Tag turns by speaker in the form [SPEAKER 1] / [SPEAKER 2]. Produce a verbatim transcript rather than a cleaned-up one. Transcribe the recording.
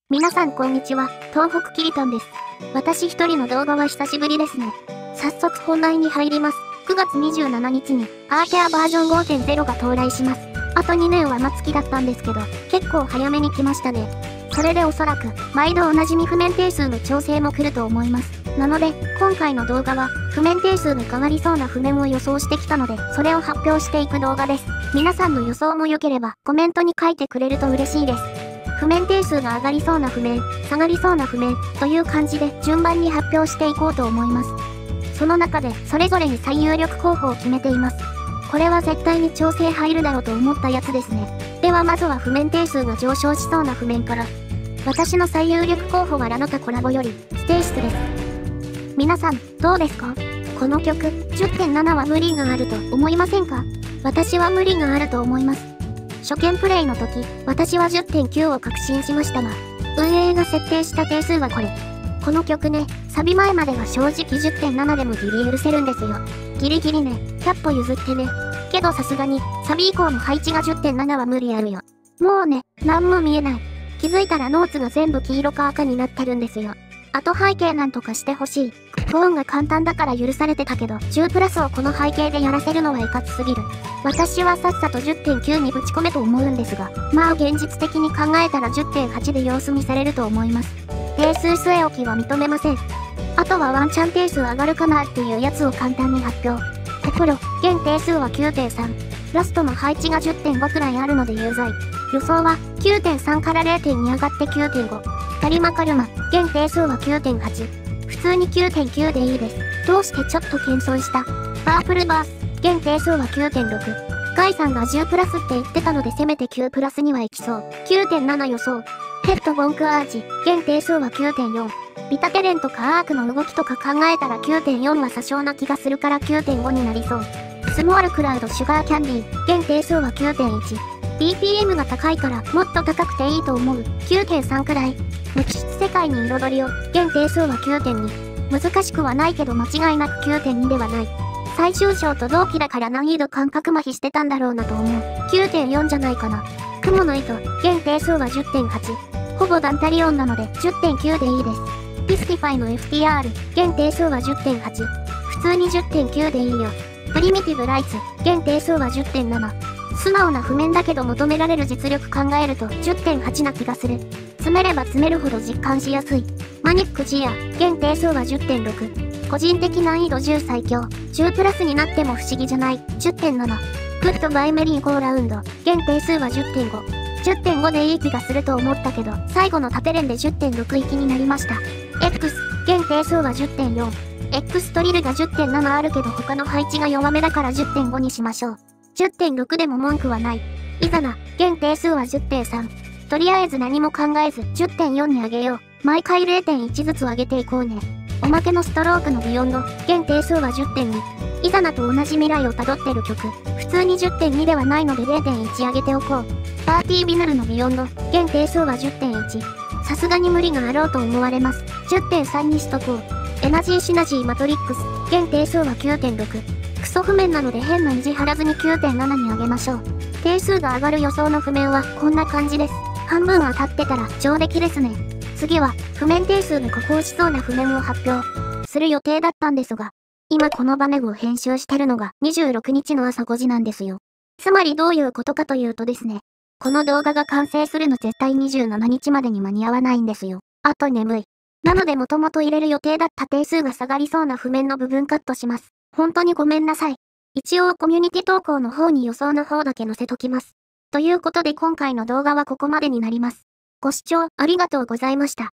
[SPEAKER 1] 皆さんこんにちは、東北きりたんです。私一人の動画は久しぶりですね。早速本題に入ります。くがつにじゅうしちにちにアーケアバージョン ごてんゼロ が到来します。あとにねんは待つ気だったんですけど、結構早めに来ましたね。それでおそらく、毎度おなじみ譜面定数の調整も来ると思います。なので、今回の動画は、譜面定数の変わりそうな譜面を予想してきたので、それを発表していく動画です。皆さんの予想も良ければ、コメントに書いてくれると嬉しいです。譜面定数が上がりそうな譜面、下がりそうな譜面という感じで順番に発表していこうと思います。その中でそれぞれに最有力候補を決めています。これは絶対に調整入るだろうと思ったやつですね。ではまずは譜面定数が上昇しそうな譜面から。私の最有力候補はラノタコラボよりステイシスです。皆さんどうですか？この曲 じゅってんなな は無理があると思いませんか？私は無理があると思います。初見プレイの時、私は じゅってんきゅう を確信しましたが、運営が設定した定数はこれ。この曲ね、サビ前までは正直 じゅってんなな でもギリ許せるんですよ。ギリギリね、ひゃっぽ譲ってね。けどさすがに、サビ以降の配置が じゅってんなな は無理あるよ。もうね、なんも見えない。気づいたらノーツが全部黄色か赤になってるんですよ。あと背景なんとかしてほしい。クオンが簡単だから許されてたけど、じゅうプラスをこの背景でやらせるのはいかつすぎる。私はさっさと じゅってんきゅう にぶち込めと思うんですが、まあ現実的に考えたら じゅってんはち で様子見されると思います。定数据え置きは認めません。あとはワンチャン定数上がるかなっていうやつを簡単に発表。テプロ、現定数は きゅうてんさん。ラストの配置が じゅってんご くらいあるので有罪。予想は きゅうてんさん から れいてんに 上がって きゅうてんご。カリマカルマ、現定数は きゅうてんはち。普通に きゅうてんきゅう でいいです。どうしてちょっと謙遜した？パープルバース、現定数は きゅうてんろく。ガイさんがじゅうプラスって言ってたのでせめてきゅうプラスには行きそう。きゅうてんなな 予想。ヘッドボンクアーチ、現定数は きゅうてんよん。ビタテレンとかアークの動きとか考えたら きゅうてんよん は詐称な気がするから きゅうてんご になりそう。スモールクラウドシュガーキャンディー、現定数は きゅうてんいち。ビーピーエム が高いからもっと高くていいと思う。きゅうてんさん くらい。無機質世界に彩りを、現定数は きゅうてんに。難しくはないけど間違いなく きゅうてんに ではない。最終章と同期だから難易度感覚麻痺してたんだろうなと思う。きゅうてんよん じゃないかな。雲の糸、現定数は じゅってんはち。ほぼダンタリオンなので じゅってんきゅう でいいです。ピスティファイの エフティーアール、現定数は じゅってんはち。普通に じゅってんきゅう でいいよ。プリミティブライツ、現定数は じゅってんなな。素直な譜面だけど求められる実力考えると じゅってんはち な気がする。詰めれば詰めるほど実感しやすい。マニックジア、現定数は じゅってんろく。個人的難易度じゅう最強。じゅうプラスになっても不思議じゃない。じゅってんなな。グッドバイメリーゴーラウンド、現定数は じゅってんご。じゅってんご でいい気がすると思ったけど、最後の縦連で じゅってんろく 行きになりました。X、現定数は じゅってんよん。X トリルが じゅってんなな あるけど他の配置が弱めだから じゅってんご にしましょう。じゅってんろく でも文句はない。イザナ、現定数は じゅってんさん。とりあえず何も考えず じゅってんよん に上げよう。毎回 れいてんいち ずつ上げていこうね。おまけのストロークのビヨンド、現定数は じゅってんに。イザナと同じ未来をたどってる曲。普通に じゅってんに ではないので れいてんいち 上げておこう。パーティービヌルのビヨンド、現定数は じゅってんいち。さすがに無理があろうと思われます。じゅってんさん にしとこう。エナジーシナジーマトリックス、現定数は きゅうてんろく。クソ譜面なので変な意地張らずに きゅうてんなな に上げましょう。定数が上がる予想の譜面はこんな感じです。半分当たってたら上出来ですね。次は譜面定数の加工しそうな譜面を発表する予定だったんですが、今この場面を編集してるのがにじゅうろくにちの朝ごじなんですよ。つまりどういうことかというとですね、この動画が完成するの絶対にじゅうしちにちまでに間に合わないんですよ。あと眠い。なのでもともと入れる予定だった定数が下がりそうな譜面の部分カットします。本当にごめんなさい。一応コミュニティ投稿の方に予想の方だけ載せときます。ということで今回の動画はここまでになります。ご視聴ありがとうございました。